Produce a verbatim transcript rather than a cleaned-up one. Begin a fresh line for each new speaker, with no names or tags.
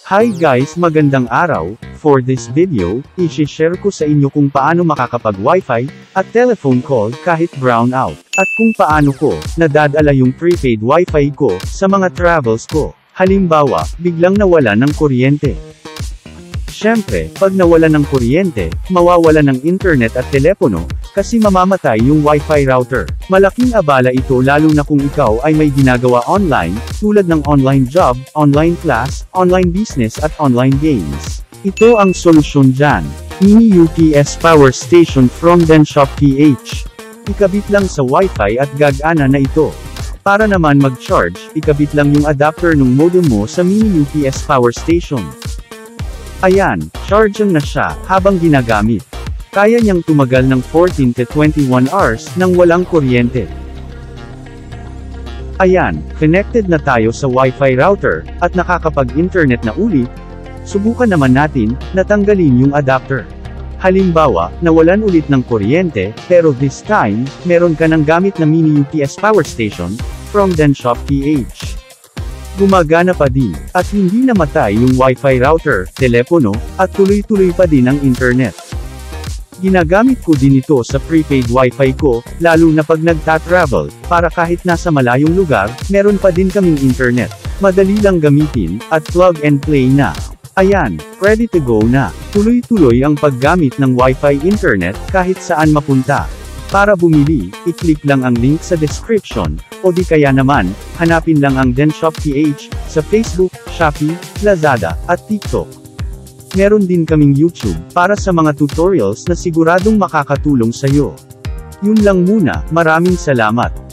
Hi guys, magandang araw. For this video, i-share ko sa inyo kung paano makakapag-Wi-Fi at telephone call kahit brownout, at kung paano ko nadadala yung prepaid Wi-Fi ko sa mga travels ko. Halimbawa, biglang nawala ng kuryente. Siyempre, pag nawala ng kuryente, mawawala ng internet at telepono, kasi mamamatay yung Wi-Fi router. Malaking abala ito lalo na kung ikaw ay may ginagawa online, tulad ng online job, online class, online business at online games. Ito ang solusyon dyan. Mini U P S Power Station from Denshop P H. Ikabit lang sa Wi-Fi at gagana na ito. Para naman mag-charge, ikabit lang yung adapter ng modem mo sa Mini U P S Power Station. Ayan, charging na siya habang ginagamit. Kaya niyang tumagal ng fourteen to twenty-one hours nang walang kuryente. Ayan, connected na tayo sa Wi-Fi router, at nakakapag-internet na ulit. Subukan naman natin, natanggalin yung adapter. Halimbawa, nawalan ulit ng kuryente, pero this time, meron ka ng gamit na Mini U P S Power Station, from Denshop P H. Gumagana pa din, at hindi namatay yung Wi-Fi router, telepono, at tuloy-tuloy pa din ang internet. Ginagamit ko din ito sa prepaid Wi-Fi ko, lalo na pag nagta-travel, para kahit nasa malayong lugar, meron pa din kaming internet. Madali lang gamitin, at plug and play na. Ayan, ready to go na. Tuloy-tuloy ang paggamit ng Wi-Fi internet, kahit saan mapunta. Para bumili, i-click lang ang link sa description, o di kaya naman, hanapin lang ang Denshop P H, sa Facebook, Shopee, Lazada, at TikTok. Meron din kaming YouTube, para sa mga tutorials na siguradong makakatulong sa'yo. Yun lang muna, maraming salamat.